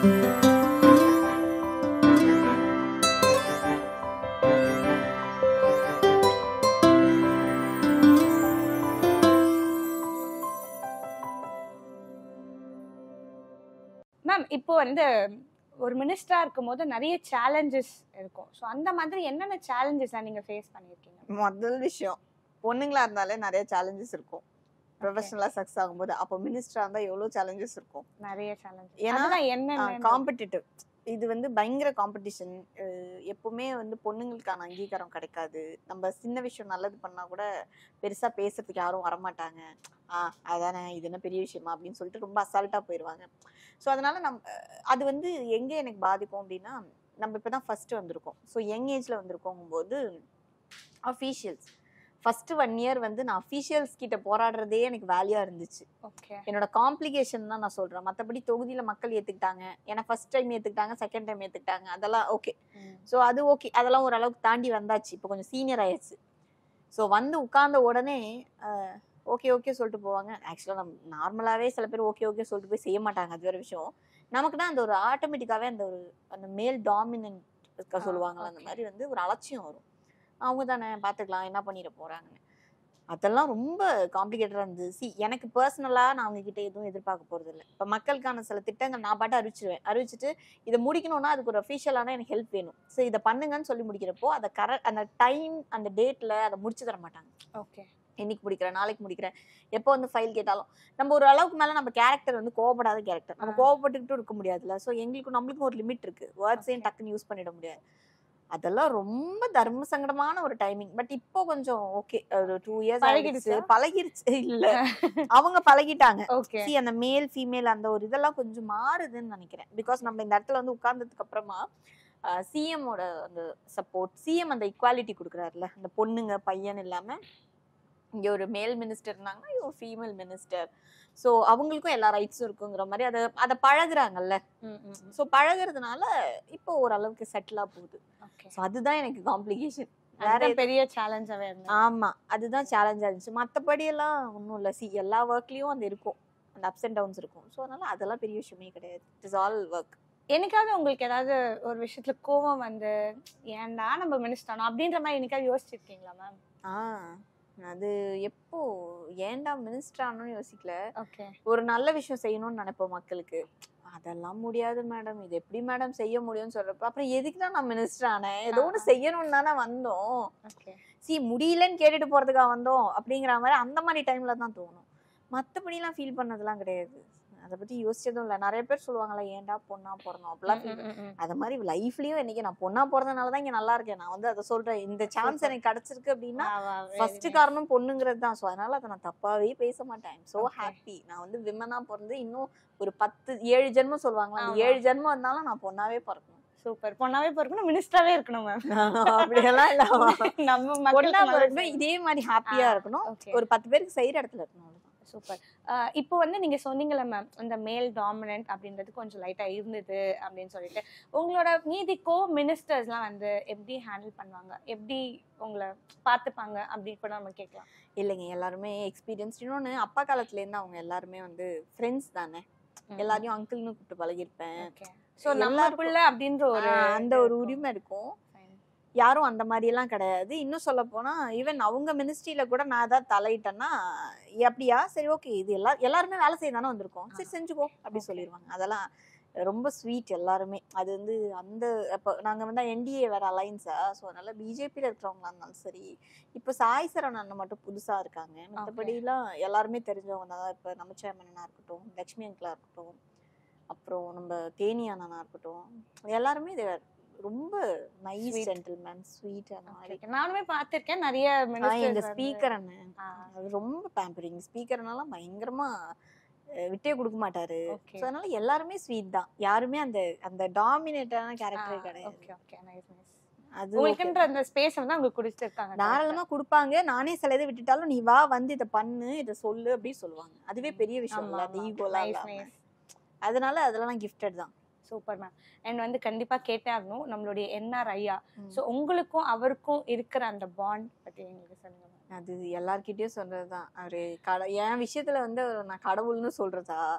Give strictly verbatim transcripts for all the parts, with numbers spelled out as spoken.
Ma'am இப்போ வந்து ஒரு மினிஸ்டரா இருக்கும்போது நிறைய சேலஞ்சஸ் இருக்கும். ஸோ அந்த மாதிரி என்னென்ன சேலஞ்சஸ் நீங்க ஃபேஸ் பண்ணியிருக்கீங்க? முதல் விஷயம், பொண்ணுங்களா இருந்தாலே நிறைய சேலஞ்சஸ் இருக்கும். ப்ரொஃபஷனலா சக்சஸ் ஆகும்போது. அப்போ மினிஸ்டரா இருந்தா எவ்வளவு சேலஞ்சஸ் இருக்கும். நிறைய சேலஞ்சஸ். ஏன்னா என்ன காம்படிட்டிவ், இது வந்து பயங்கர காம்படிஷன். எப்பவுமே வந்து பொண்ணுங்களுக்கான அங்கீகாரம் கிடைக்காது. நம்ம சின்ன விஷயம் நல்லது பண்ணா கூட பெருசா பேசுறதுக்கு யாரும் வரமாட்டாங்க. ஆஹ் அதானே, இது என்ன பெரிய விஷயமா அப்படின்னு சொல்லிட்டு ரொம்ப அசால்ட்டா போயிடுவாங்க. ஸோ அதனால நம் அது வந்து எங்க எனக்கு பாதிக்கும் அப்படின்னா, நம்ம இப்பதான் ஃபர்ஸ்ட் வந்திருக்கோம். ஸோ யங் ஏஜ்ல வந்திருக்கோம் போது அஃபீஷியல்ஸ் ஃபர்ஸ்ட் ஒன் இயர் வந்து நான் அஃபீஷியல்ஸ் கிட்ட போராடுறதே எனக்கு வேலையா இருந்துச்சு. என்னோட காம்ப்ளிகேஷன் தான் நான் சொல்றேன். மற்றபடி தொகுதியில மக்கள் ஏத்துக்கிட்டாங்க, ஏன்னா ஃபர்ஸ்ட் டைம் ஏத்துக்கிட்டாங்க, செகண்ட் டைம் ஏத்துக்கிட்டாங்க, அதெல்லாம் ஓகே. ஸோ அது ஓகே, அதெல்லாம் ஓரளவுக்கு தாண்டி வந்தாச்சு. இப்போ கொஞ்சம் சீனியர் ஆயிடுச்சு. ஸோ வந்து உட்கார்ந்த உடனே ஓகே ஓகே சொல்லிட்டு போவாங்க. ஆக்சுவலாக நம்ம நார்மலாகவே சில பேர் ஓகே ஓகே சொல்லிட்டு போய் செய்ய மாட்டாங்க, அது வேற விஷயம். நமக்குன்னா அந்த ஒரு ஆட்டோமேட்டிக்காவே அந்த ஒரு அந்த மேல் டாமினன்ட் சொல்லுவாங்களா, அந்த மாதிரி வந்து ஒரு அலட்சியம் வரும். அவங்க தானே பார்த்துக்கலாம், என்ன பண்ணிட போறாங்கன்னு. அதெல்லாம் ரொம்ப காம்ப்ளிகேட்டடா இருந்தது. சி எனக்கு பர்சனலா நான் அவங்க கிட்ட எதுவும் எதிர்பார்க்க போறது இல்லை. இப்போ மக்களுக்கான சில திட்டங்கள் நான் பாட்டு அறிவிச்சிருவேன். அறிவிச்சிட்டு இதை முடிக்கணும்னா அதுக்கு ஒரு அஃபீஷியலான எனக்கு ஹெல்ப் வேணும். ஸோ இதை பண்ணுங்கன்னு சொல்லி முடிக்கிறப்போ அதை கரெக்ட் அந்த டைம் அந்த டேட்ல அதை முடிச்சு தர மாட்டாங்க. ஓகே, இன்னைக்கு முடிக்கிறேன், நாளைக்கு முடிக்கிறேன், எப்போ வந்து ஃபைல் கேட்டாலும் நம்ம ஒரு அளவுக்கு மேல நம்ம கேரக்டர் வந்து கோவப்படாத கேரக்டர். நம்ம கோவப்பட்டுக்கிட்டும் இருக்க முடியாதுல்ல. ஸோ எங்களுக்கு நம்மளுக்கும் ஒரு லிமிட் இருக்கு. வேர்ட்ஸையும் டக்குன்னு யூஸ் பண்ணிட முடியாது. அதெல்லாம் ரொம்ப தர்ம சங்கடமான ஒரு டைமிங். பட் இப்போ கொஞ்சம் ஓகே, ஒரு டூ இயர்ஸ் ஆயிடுச்சு, பழகிருச்சு. இல்ல அவங்க பழகிட்டாங்க. சி அந்த மேல் ஃபீமேல் அந்த ஒரு இதெல்லாம் கொஞ்சம் மாறுதுன்னு நினைக்கிறேன். பிகாஸ் நம்ம இந்த இடத்துல வந்து உட்கார்ந்ததுக்கு அப்புறமா சிஎம்மோட அந்த சப்போர்ட், சிஎம் அந்த ஈக்குவாலிட்டி கொடுக்குறாருல, அந்த பொண்ணுங்க பையன் இல்லாம இங்க ஒரு மேல் மினிஸ்டர் இருந்தாங்கன்னா இவங்க ஃபீமேல் மினிஸ்டர். ஸோ அவங்களுக்கும் எல்லா ரைட்ஸும் இருக்குங்கிற மாதிரி அதை அதை பழகுறாங்கல்ல. ஸோ பழகுறதுனால இப்போ ஓரளவுக்கு செட்டிலா போகுது. ஸோ அதுதான் எனக்கு காம்ப்ளிகேஷன். வேற பெரிய சேலஞ்சாவே இருந்தது. ஆமா, அதுதான் சேலஞ்சா இருந்துச்சு. மற்றபடி எல்லாம் ஒன்றும் இல்லை. சி எல்லா ஒர்க்லயும் அது இருக்கும், அந்த அப்ஸ் அண்ட் டவுன்ஸ் இருக்கும். ஸோ அதனால அதெல்லாம் பெரிய விஷயமே கிடையாது. It is all work. எனக்காவது உங்களுக்கு ஏதாவது ஒரு விஷயத்துல கோவம் வந்து ஏன்டா நம்ம மினிஸ்டர் அப்படின்ற மாதிரி எனக்காவது யோசிச்சிருக்கீங்களா மேம்? ஆஹ் அது எப்போ ஏன்டா மினிஸ்டர் ஆனோன்னு யோசிக்கல. ஓகே, ஒரு நல்ல விஷயம் செய்யணும்னு நினைப்போம் மக்களுக்கு. அதெல்லாம் முடியாது மேடம், இது எப்படி மேடம் செய்ய முடியும்னு சொல்றப்ப அப்புறம் எதுக்கு தான் நான் மினிஸ்டர் ஆனேன்? ஏதோ ஒன்று செய்யணும்னு தானே வந்தோம். சி முடியலன்னு கேட்டுட்டு போறதுக்காக வந்தோம் அப்படிங்கிற மாதிரி அந்த மாதிரி டைம்ல தான் தோணும். மற்றபடிலாம் ஃபீல் பண்ணதெல்லாம் கிடையாது. அதை பத்தி யோசிச்சதும் இல்லை. நிறைய பேர் சொல்லுவாங்களா ஏன்டா பொண்ணா பிறந்தோம் அப்படிலாம். அது மாதிரி லைஃப்லயும் இன்னைக்கு நான் பொண்ணா பிறந்தனாலதான் இங்க நல்லா இருக்கேன். நான் வந்து அதை சொல்றேன், இந்த சான்ஸ் எனக்கு கிடைச்சிருக்கு அப்படின்னா ஃபர்ஸ்ட் காரணம் பொண்ணுங்கிறது தான். ஸோ அதனால அதை நான் தப்பாவே பேச மாட்டேன். So happy. நான் வந்து விமனா பிறந்து இன்னும் ஒரு பத்து ஏழு ஜென்மம் சொல்லுவாங்களா, அந்த ஏழு ஜென்மம் இருந்தாலும் நான் பொண்ணாவே பிறக்கணும். சூப்பர். பொண்ணாவே பிறக்கணும், மினிஸ்டராவே இருக்கணும் மேம். அப்படியெல்லாம் இல்ல, நம்ம பொண்ணா பிறக்கணும், இதே மாதிரி ஹாப்பியா இருக்கணும், ஒரு பத்து பேருக்கு செய்யற இடத்துல இருக்கணும். சூப்பர். இப்போ வந்து நீங்க சொன்னீங்கல்ல மேம், இந்த மேல் டாமினன்ட் அப்படின்றது கொஞ்சம் லைட்டா இருந்தது அப்படின்னு சொல்லிட்டு, உங்களோட மீதி கோ மினிஸ்டர்ஸ்லாம் வந்து எப்படி ஹேண்டில் பண்ணுவாங்க, எப்படி உங்களை பார்த்துப்பாங்க அப்படின்னு கூட நம்ம கேட்கலாம். இல்லைங்க, எல்லாருமே எக்ஸ்பீரியன்ஸ். இன்னொன்னு அப்பா காலத்துல இருந்து அவங்க எல்லாருமே வந்து ஃப்ரெண்ட்ஸ் தானே, எல்லாரையும் அங்கிள்னு கூப்பிட்டு பழகிருப்பேன். ஸோ நம்மளுக்குள்ள அப்படின்ற ஒரு அந்த ஒரு உரிமை இருக்கும். யாரும் அந்த மாதிரி எல்லாம் கிடையாது. இன்னும் சொல்ல போனா ஈவன் அவங்க மினிஸ்ட்ரியில கூட நான் ஏதாவது தலையிட்டேன்னா அப்படியா, சரி ஓகே, இது எல்லா எல்லாருமே வேலை செய்ய தானே வந்திருக்கோம், சரி செஞ்சுக்கோ அப்படி சொல்லிடுவாங்க. அதெல்லாம் ரொம்ப ஸ்வீட் எல்லாருமே. அது வந்து அந்த இப்போ நாங்கள் வந்து என்டிஏ வேற அலைன்ஸா, ஸோ அதனால பிஜேபியில் இருக்கிறவங்களா இருந்தாலும் சரி. இப்போ சாய் சரவணன் அண்ணன் மட்டும் புதுசாக இருக்காங்க, மற்றபடிலாம் எல்லாருமே தெரிஞ்சவங்க தான். இப்போ நமச்சிவாயமண்ணனா இருக்கட்டும், லக்ஷ்மி அங்கிளா இருக்கட்டும், அப்புறம் நம்ம தேனி அண்ணனா இருக்கட்டும், எல்லாருமே இது ரொம்ப நைஸ் ஜென்டில்மேன், ஸ்வீட். அந்த மாதிரி நானுமே பார்த்திருக்கேன் நிறைய மினிஸ்டர்ஸ். எங்க ஸ்பீக்கர் அண்ணன் அது ரொம்ப பேம்பரிங். ஸ்பீக்கர்னால பயங்கரமா விட்டே கொடுக்க மாட்டாரு. சோ அதனால எல்லாருமே ஸ்வீட் தான். யாருமே அந்த அந்த டாமினேட்டான கேரக்டரே கிடையாது. Okay okay, nice nice. அது உங்களுக்குன்ற அந்த ஸ்பேஸ் வந்து அவங்க கொடுத்துட்டாங்க, தாராளமா கொடுப்பாங்க. நானே சில இதை விட்டுட்டாலும் நீ வா வந்து இதை பண்ணு, இதை சொல்லு அப்படி சொல்லுவாங்க. அதுவே பெரிய விஷயம் இல்ல, அந்த ஈகோலாம் இல்லாம. அதனால அதெல்லாம் கிஃப்டட் தான். Super ma'am. அண்ட் வந்து கண்டிப்பா கேட்டே ஆகணும், நம்மளுடைய என்ஆர் ஐயா, ஸோ உங்களுக்கும் அவருக்கும் இருக்கிற அந்த பாண்ட் பத்தி எங்களுக்கு சொல்லுங்க. அது எல்லார்கிட்டயும் சொல்றதுதான். அவரு கட என் விஷயத்துல வந்து நான் கடவுள்னு சொல்றதா,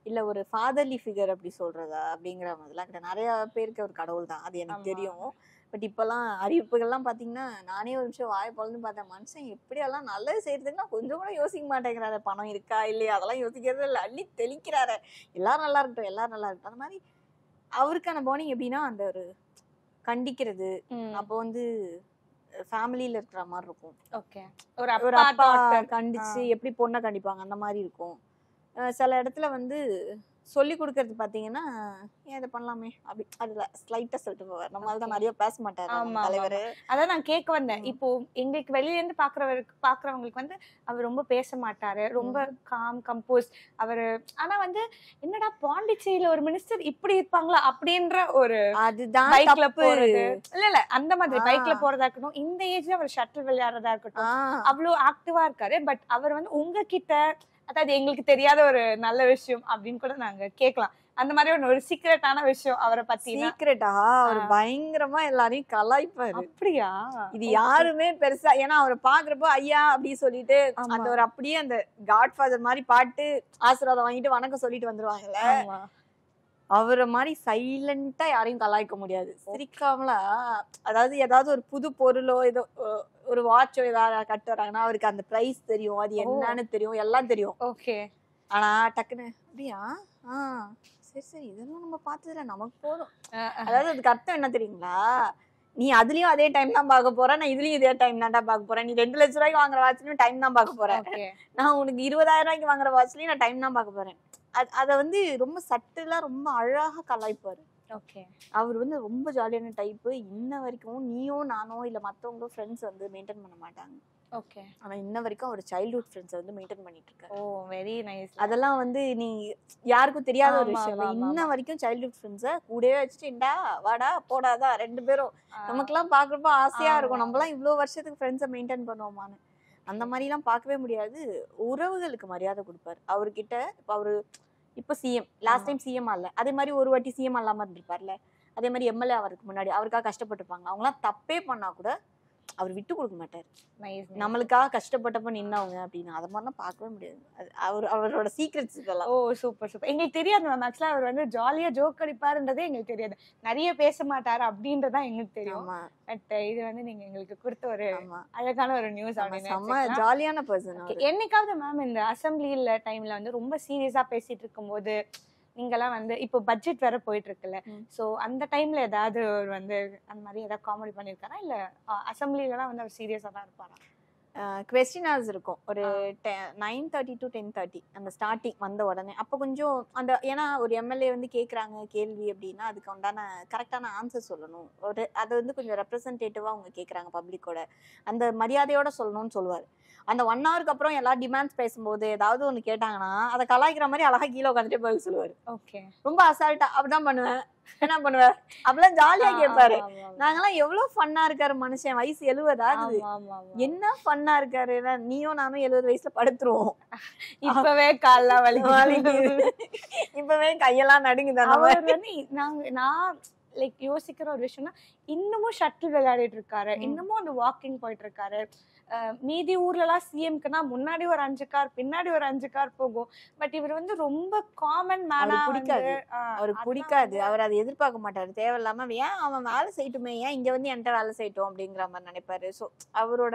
இல்ல ஒரு ஃபாதர்லி ஃபிகர் அப்படி சொல்றதா அப்படிங்கிற மாதிரிலாம் கிடையாது. நிறைய பேருக்கு ஒரு கடவுள் தான், அது எனக்கு தெரியும். பட் இப்பெல்லாம் அறிவிப்புகள்லாம் பாத்தீங்கன்னா நானே ஒரு நிமிஷம் வாயை பொழுது பார்த்தேன், மனுஷன் எப்படியெல்லாம் நல்லது செய்யறதுக்குன்னா கொஞ்சம் கூட யோசிக்க மாட்டேங்கிறாரு. பணம் இருக்கா இல்லையா அதெல்லாம் யோசிக்கிறது இல்லை, அள்ளி தெளிக்கிறாரு. எல்லாரும் நல்லா இருக்கட்டும் எல்லாரும் நல்லா இருக்கட்டும். அந்த மாதிரி அவருக்கான பாண்டிங் எப்படின்னா அந்த ஒரு கண்டிக்கிறது, அப்போ வந்து ஃபேமிலியில இருக்கிற மாதிரி இருக்கும். ஓகே, ஒரு ஒரு அப்பா கண்டிச்சு எப்படி பொண்ணை கண்டிப்பாங்க அந்த மாதிரி இருக்கும். சில இடத்துல வந்து சொல்லி கொடுக்கறது பாத்தீங்கன்னா ஏன் இதை பண்ணலாமே அப்படி அதுல ஸ்லைட்டா சொல்லிட்டு போவார். நம்மளால தான் நிறைய பேச மாட்டாரு தலைவர். அதான் நான் கேட்க வந்தேன், இப்போ எங்களுக்கு வெளியில இருந்து பாக்குறவருக்கு பாக்குறவங்களுக்கு வந்து அவர் ரொம்ப பேச மாட்டாரு, ரொம்ப காம் கம்போஸ் அவரு. ஆனா வந்து என்னடா பாண்டிச்சேரியில ஒரு மினிஸ்டர் இப்படி இருப்பாங்களா அப்படின்ற ஒரு அதுதான் பைக்ல போறது இல்ல இல்ல அந்த மாதிரி பைக்ல போறதா இருக்கட்டும், இந்த ஏஜ்ல அவர் ஷட்டில் விளையாடுறதா இருக்கட்டும், அவ்வளவு ஆக்டிவா இருக்காரு. பட் அவர் வந்து உங்ககிட்ட அதாவது எங்களுக்கு தெரியாத ஒரு நல்ல விஷயம் அப்படின்னு கூட நாங்க கேட்கலாம். அந்த மாதிரி ஒரு சீக்ரெட்டான விஷயம் அவரை பத்தி. சீக்ரெட்டா அவர் பயங்கரமா எல்லாரையும் கலாய்ப்பாரு. அப்படியா? இது யாருமே பெருசா, ஏன்னா அவரை பாக்குறப்போ ஐயா அப்படி சொல்லிட்டு அந்த ஒரு அப்படியே அந்த காட்ஃபாதர் மாதிரி பாட்டு ஆசீர்வாதம் வாங்கிட்டு வணக்கம் சொல்லிட்டு வந்துருவாங்கல்ல, அவரை மாதிரி சைலண்டா யாரையும் கலாய்க்க முடியாது. சிரிக்காமலா, அதாவது ஏதாவது ஒரு புது பொருளோ ஏதோ ஒரு வாட்சோ ஏதாவது கட்டு வராங்கன்னா அவருக்கு அந்த பிரைஸ் தெரியும், அது என்னன்னு தெரியும், எல்லாம் தெரியும். ஓகே. ஆனா டக்குன்னு அப்படியா ஆஹ் சரி சரி இதெல்லாம் நம்ம பார்த்ததுல நமக்கு போதும். அதாவது அதுக்கு அர்த்தம் என்ன தெரியுங்களா, நீ அதுலயும் அதே டைம் தான் பார்க்க போற, நான் இதுலயும் இதே டைம் தான்டா பார்க்க போறேன். நீ ரெண்டு லட்சம் ரூபாய்க்கு வாங்குற வாட்ச்லயும் டைம் தான் பார்க்க போறேன், நான் உனக்கு இருபதாயிரம் ரூபாய்க்கு வாங்குற வாட்ச்லயும் நான் டைம் தான் பார்க்க போறேன். அத வந்து ரொம்ப சட்டிலா ரொம்ப அழகா கலாய்ப்பாரு. ஓகே. அவர் வந்து ரொம்ப ஜாலியான டைப்பு. இன்ன வரைக்கும் நீயோ நானோ இல்ல மத்தவங்களோ ஃப்ரெண்ட்ஸ் வந்து மெயின்டைன் பண்ண மாட்டாங்க. ஓகே. ஆனா இன்ன வரைக்கும் அவர் சைல்ட்ஹுட் ஃப்ரெண்ட்ஸ் வந்து மெயின்டைன் பண்ணிட்டு இருக்காரு. Oh very nice. அதெல்லாம் வந்து நீ யாருக்கும் தெரியாத ஒரு விஷயம். இன்ன வரைக்கும் சைல்ட்ஹுட் ஃப்ரெண்ட்ஸை கூடவே வச்சுட்டு இண்டா வாடா போடாதா ரெண்டு பேரும் நமக்கெல்லாம் பாக்குறப்ப ஆசையா இருக்கும், நம்மளாம் இவ்வளவு வருஷத்துக்கு ஃப்ரெண்ட்ஸை மெயின்டைன் பண்ணுவோமான்னு. அந்த மாதிரி எல்லாம் பார்க்கவே முடியாது. உறவுகளுக்கு மரியாதை கொடுப்பாரு. அவர்கிட்ட இப்ப அவரு இப்ப சிஎம், லாஸ்ட் டைம் சிஎம் அல்ல, அதே மாதிரி ஒரு வாட்டி சிஎம் அல்லாம இருந்திருப்பார்ல, அதே மாதிரி எம்எல்ஏ அவருக்கு முன்னாடி அவருக்காக கஷ்டப்பட்டிருப்பாங்க. அவங்க எல்லாம் தப்பே பண்ணா கூட அவர் விட்டு கொடுக்க மாட்டாரு. நம்மளுக்காக கஷ்டப்பட்டப்ப நின்னவங்க அப்படின்னு அதை மாதிரிலாம் பார்க்கவே முடியாது. அவர் அவரோட சீக்ரெட்ஸ் இதெல்லாம். Oh super super. எங்களுக்கு தெரியாது மேம், ஆக்சுவலா அவர் வந்து ஜாலியா ஜோக் அடிப்பாருன்றதே எங்களுக்கு தெரியாது, நிறைய பேச மாட்டாரு அப்படின்றதான் எங்களுக்கு தெரியும். பட் இது வந்து நீங்க எங்களுக்கு கொடுத்த ஒரு அழகான ஒரு நியூஸ். அப்படின்னு ஜாலியான பர்சன். என்னைக்காவது மேம் இந்த அசம்பிளில டைம்ல வந்து ரொம்ப சீரியஸா பேசிட்டு இருக்கும் போது நீங்கெல்லாம் வந்து இப்போ பட்ஜெட் வேற போயிட்டு இருக்குல்ல, சோ அந்த டைம்ல ஏதாவது வந்து அந்த மாதிரி ஏதாவது காமெடி பண்ணிருக்காரா, இல்ல அசம்பிளிலாம் வந்து அவர் சீரியஸா தான் இருப்பாரா? கொஸ்டின் ஹவர்ஸ் இருக்கும் ஒரு nine thirty to ten thirty அந்த ஸ்டார்டிங் வந்த உடனே. அப்போ கொஞ்சம் அந்த ஏன்னா ஒரு எம்எல்ஏ வந்து கேட்குறாங்க கேள்வி அப்படின்னா அதுக்கு உண்டான கரெக்டான ஆன்சர் சொல்லணும். ஒரு அதை வந்து கொஞ்சம் ரெப்ரசன்டேட்டிவா அவங்க கேட்குறாங்க பப்ளிக்கோட, அந்த மரியாதையோட சொல்லணும்னு சொல்லுவார். அந்த ஒன் ஹவருக்கு அப்புறம் எல்லா டிமாண்ட்ஸ் பேசும்போது ஏதாவது ஒன்று கேட்டாங்கன்னா அதை கலாய்க்கிற மாதிரி அழகா கீழே உட்காந்துட்டே பதில் சொல்லுவார். ஓகே. ரொம்ப அசால்ட்டா அப்படிதான் பண்ணுவேன், என்ன பண்ணுவேன் அப்படிலாம் ஜாலியா கேட்பாரு. நாங்கெல்லாம் எவ்வளவு ஃபன்னா இருக்காரு மனுஷன், வயசு எழுபது ஆகுது, என்ன ஃபன்னா இருக்காரு. நீயும் நானும் எழுபது வயசுல படுத்துருவோம், இப்பவே கால்லாம் வலிக்குது, இப்பவே கையெல்லாம் நடுங்குது. நாங்க நான் லைக் யோசிக்கிற ஒரு விஷயம்னா இன்னமும் ஷட்டில் விளையாடிட்டு இருக்காரு, இன்னமும் அந்த வாக்கிங் போயிட்டு இருக்காரு. மீதி ஊர்ல எல்லாம் சிஎம்க்குனா முன்னாடி ஒரு அஞ்சு கார் பின்னாடி ஒரு அஞ்சு கார் போகும். பட் இவர் வந்து ரொம்ப காமன் மேனா பிடிக்காது, அவருக்கு பிடிக்காது, அவர் அதை எதிர்பார்க்க மாட்டாரு. தேவையில்லாம ஏன் அவன் வேலை செய்யட்டுமே, ஏன் இங்க வந்து என்கிட்ட வேலை செய்யட்டும் அப்படிங்கிற மாதிரி நினைப்பாரு. ஸோ அவரோட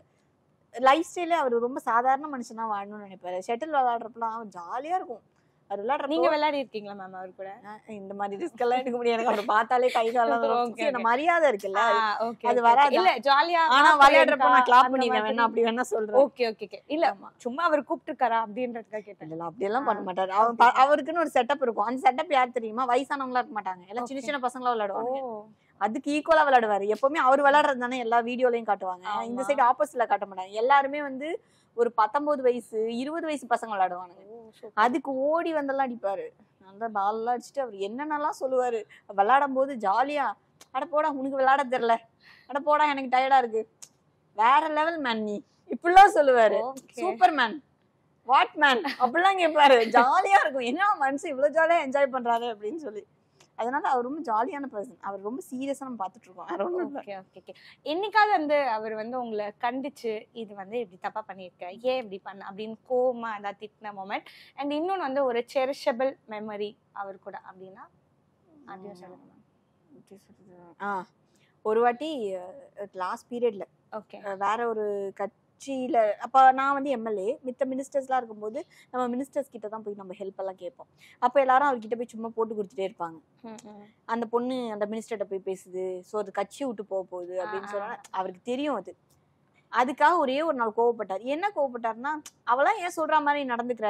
லைஃப் ஸ்டைல அவர் ரொம்ப சாதாரண மனுஷனா வாழணும்னு நினைப்பாரு. ஷட்டில் விளையாடுறப்பலாம் அவர் ஜாலியா இருக்கும். அவர் விளையாடுற நீங்க விளையாடி இருக்கீங்களா மேம் அவர் கூட? இந்த மாதிரி ரிஸ்க் எல்லாம் எடுக்க முடியாது, எனக்கு அவர் பார்த்தாலே கை காலம் மரியாதை இருக்குல்ல அது வராது. இல்ல ஜாலியா ஆனா விளையாடுறப்ப நான் கிளாப் பண்ணிடுவேன் வேணா அப்படி வேணா சொல்றேன். Okay okay. இல்ல சும்மா அவர் கூப்பிட்டுருக்காரா அப்படின்றதுக்காக கேட்டேன். இல்ல அப்படி எல்லாம் பண்ண மாட்டாரு. அவருக்குன்னு ஒரு செட்டப் இருக்கும். அந்த செட்டப் யார் தெரியுமா, வயசானவங்களா இருக்க மாட்டாங்க, எல்லாம் சின்ன சின்ன பசங்களா விளையாடுவாங்க. அதுக்கு ஈக்குவலா விளையாடுவாரு. எப்பவுமே அவர் விளையாடுறது தானே எல்லா வீடியோலயும் காட்டுவாங்க. இந்த சைடு ஆப்போசிட்ல காட்ட மாட்டாங்க. எல்லாருமே வந்து ஒரு பத்தொன்பது வயசு இருபது வயசு பசங்க விளையாடுவானுங்க. அதுக்கு ஓடி வந்தெல்லாம் அடிப்பாரு. அந்த பால் எல்லாம் அடிச்சுட்டு அவர் என்னென்னலாம் சொல்லுவாரு. விளையாடும் போது ஜாலியா அட போடா உனக்கு விளையாட தெரியல, அட போடா எனக்கு டயர்டா இருக்கு, வேற லெவல் மேன் நீ இப்படிலாம் சொல்லுவாரு. சூப்பர் மேன், வாட் மேன் அப்படிலாம் கேட்பாரு. ஜாலியா இருக்கும். என்ன மனுஷன் இவ்வளவு ஜாலியா என்ஜாய் பண்றாரு அப்படின்னு சொல்லி அதனால அவர் ரொம்ப ஜாலியான பர்சன். அவர் ரொம்ப சீரியஸா நம்ம பார்த்துட்டு இருக்கோம். வேற ஒண்ணும் இல்ல. ஓகே ஓகே ஓகே என்னைக்காவது வந்து அவர் வந்து உங்களை கண்டிச்சு இது வந்து இப்படி தப்பா பண்ணியிருக்க, ஏன் இப்படி பண்ண அப்படின்னு கோவமா ஏதாவது திட்டின மொமெண்ட் அண்ட் இன்னொன்று வந்து ஒரு செரிஷபிள் மெமரி அவர் கூட அப்படின்னா அதையும் சொல்லுங்க மேம். எப்படி சொல்றது? ஆ ஒரு வாட்டி லாஸ்ட் பீரியட்ல ஓகே வேற ஒரு கட்சியில அப்ப நான் வந்து எம்எல்ஏ, மித்த மினிஸ்டர்ஸ்லாம் இருக்கும்போது நம்ம மினிஸ்டர்ஸ் கிட்ட தான் போய் நம்ம ஹெல்ப் எல்லாம் கேட்போம். அப்ப எல்லாரும் அவர்கிட்ட போய் சும்மா போட்டு கொடுத்துட்டே இருப்பாங்க. அந்த பொண்ணு அந்த மினிஸ்டர்கிட்ட போய் பேசுது, ஸோ அது கட்சி விட்டு போக போகுது அப்படின்னு சொன்னா அவருக்கு தெரியும் அது. அதுக்காக ஒரே ஒரு நாள் கோவப்பட்டார். என்ன கோவப்பட்டாருன்னா, அவளாம் ஏன் சொல்ற மாதிரி நடந்துக்கிற,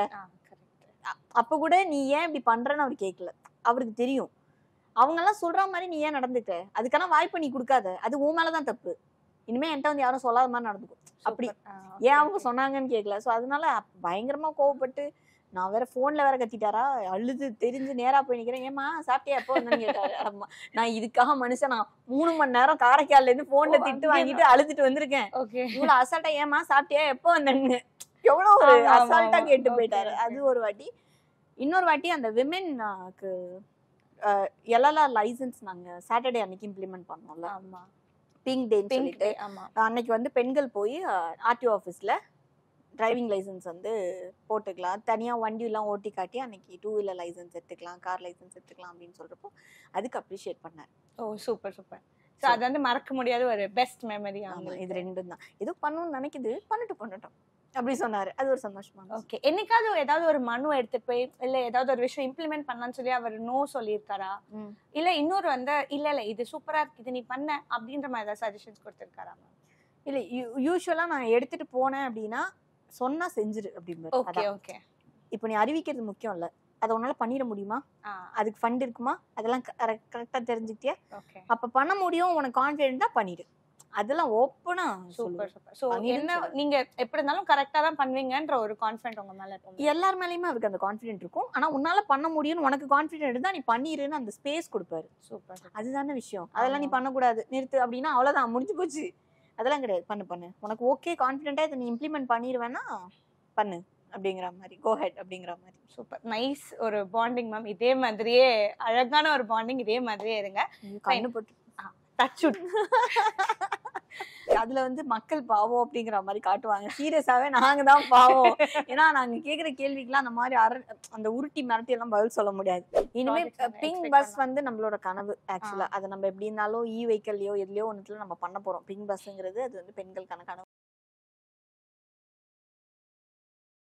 அப்ப கூட நீ ஏன் இப்படி பண்றன்னு அவர் கேட்கல. அவருக்கு தெரியும் அவங்க எல்லாம் சொல்ற மாதிரி நீ ஏன் நடந்துக்க, அதுக்கான வாய்ப்பு நீ கொடுக்காத, அது உன் மேலதான் தப்பு, இனிமே என்கிட்ட வந்து யாரும் சொல்லாத மாதிரி நடந்துக்கும் அப்படி. ஏன் அவங்க சொன்னாங்கன்னு கேட்கல. ஸோ அதனால பயங்கரமா கோவப்பட்டு நான் வேற போன்ல வேற கத்திட்டாரா, அழுது தெரிஞ்சு நேரா போய் நிக்கிறேன். ஏமா சாப்பிட்டியா எப்போ வந்தேன்னு கேட்டாரு. ஆமா, நான் இதுக்காக மனுஷன் நான் மூணு மணி நேரம் காரைக்கால்ல இருந்து போன்ல திட்டு வாங்கிட்டு அழுதுட்டு வந்திருக்கேன். இவ்வளவு அசால்ட்டா ஏமா சாப்பிட்டியா எப்போ வந்தேன்னு எவ்வளவு ஒரு அசால்ட்டா கேட்டு போயிட்டாரு. அது ஒரு வாட்டி. இன்னொரு வாட்டி அந்த விமென்க்கு எல்எல்ஆர் லைசன்ஸ் நாங்க சாட்டர்டே அன்னைக்கு இம்ப்ளிமெண்ட் பண்ணோம்ல, பிங்க் டேன்னு சொல்லிட்டு அன்னைக்கு வந்து பெண்கள் போய் ஆர்டிஓ ஆஃபீஸ்ல டிரைவிங் லைசன்ஸ் வந்து போட்டுக்கலாம், தனியாக வண்டியெல்லாம் ஓட்டி காட்டி அன்னைக்கு டூ வீலர் லைசன்ஸ் எடுத்துக்கலாம், கார் லைசன்ஸ் எடுத்துக்கலாம் அப்படின்னு சொல்றப்போ அதுக்கு அப்ரிஷியேட் பண்ணார். ஓ சூப்பர் சூப்பர். ஸோ அது வந்து மறக்க முடியாத ஒரு பெஸ்ட் மெமரி. ஆமாம், இது ரெண்டும் தான். ஏதோ பண்ணணும்னு நினைக்குது, பண்ணிட்டு பண்ணட்டும் அப்படி சொன்னாரு. அது ஒரு சந்தோஷமா. ஓகே, என்னைக்காவது ஏதாவது ஒரு மனு எடுத்துட்டு போய் இல்ல ஏதாவது ஒரு விஷயம் இம்ப்ளிமெண்ட் பண்ணலாம்னு சொல்லி அவர் நோ சொல்லியிருக்காரா, இல்ல இன்னொரு வந்து இல்ல இல்ல இது சூப்பரா இருக்கு இது நீ பண்ண அப்படின்ற மாதிரி ஏதாவது சஜஷன்ஸ் கொடுத்துருக்காரா? இல்ல யூஸ்வலா நான் எடுத்துட்டு போனேன் அப்படின்னா சொன்னா செஞ்சிரு அப்படிம்பாரு. Okay okay. இப்போ நீ அறிவிக்கிறது முக்கியம் இல்ல, அதை உன்னால பண்ணிட முடியுமா, அதுக்கு ஃபண்ட் இருக்குமா, அதெல்லாம் கரெக்டா தெரிஞ்சுக்கிட்டியா, அப்ப பண்ண முடியும் உனக்கு கான்ஃபிடென்ட்டா பண்ணிடு, அதெல்லாம் ஓப்பனா. Super super. சோ என்ன நீங்க எப்படி இருந்தாலும் கரெக்ட்டா தான் பண்ணுவீங்கன்ற ஒரு கான்ஃபிடென்ட் உங்க மேல இருக்கும். எல்லார் மேலயுமே அவருக்கு அந்த கான்ஃபிடென்ட் இருக்கும். ஆனா உன்னால பண்ண முடியும்னு உனக்கு கான்ஃபிடென்ட் இருந்தா நீ பண்ணிருன்னு அந்த ஸ்பேஸ் கொடுப்பாரு. சூப்பர். அதுதானே விஷயம். அதெல்லாம் நீ பண்ணக்கூடாது நிறுத்து அப்படின்னா அவ்வளவுதான், முடிஞ்சு போச்சு. அதெல்லாம் கிடையாது. பண்ணு பண்ணு உனக்கு ஓகே கான்ஃபிடென்ட்டா இதை நீ இம்ப்ளிமெண்ட் பண்ணிடுவேன்னா பண்ணு அப்படிங்கிற மாதிரி, கோ ஹெட் அப்படிங்கிற மாதிரி. சூப்பர் நைஸ் ஒரு பாண்டிங் மேம். இதே மாதிரியே அழகான ஒரு பாண்டிங் இதே மாதிரியே இருங்க. கண்ணு போட்டு டச்சுட் அதுல வந்து மக்கள் பாவம் அப்படிங்கிற மாதிரி காட்டுவாங்க. சீரியஸாவே நாங்க தான் பாவம். ஏன்னா நாங்க கேக்குற கேள்விக்கெல்லாம் அந்த மாதிரி அர அந்த உருட்டி மிரட்டி எல்லாம் பதில் சொல்ல முடியாது. இனிமே பிங்க் பஸ் வந்து நம்மளோட கனவு. ஆக்சுவலா அதை நம்ம எப்படி இருந்தாலும் இ வெஹிக்கல்லையோ எதுலயோ ஒன்றுல நம்ம பண்ண போறோம். பிங்க் பஸ்ங்கிறது அது வந்து பெண்களுக்கான கனவு.